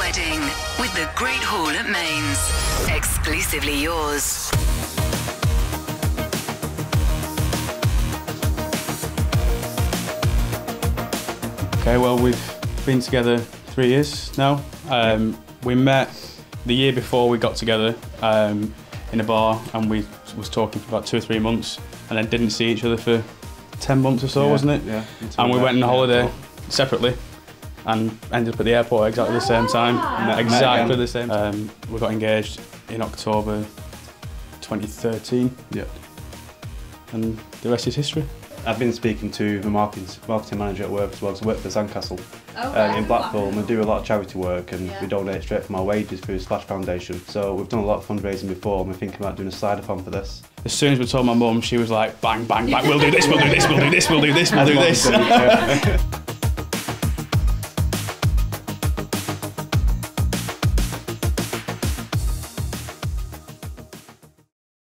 wedding with the Great Hall at Mains. Exclusively yours. Okay, well, we've been together 3 years now. We met the year before we got together in a bar, and we was talking for about 2 or 3 months, and then didn't see each other for 10 months or so, wasn't it? Yeah. And we went on holiday separately, and ended up at the airport exactly the same time. Exactly the same time. We got engaged in October 2013. Yeah. And the rest is history. I've been speaking to the marketing manager at work as well, because I work for Lancashire in Blackpool, and we do a lot of charity work, and we donate straight from our wages through the Splash Foundation. So we've done a lot of fundraising before, and we're thinking about doing a cider-thon for this. As soon as we told my mum, she was like, bang, bang, bang, we'll do this, we'll do this, we'll do this, we'll do this, we'll do this.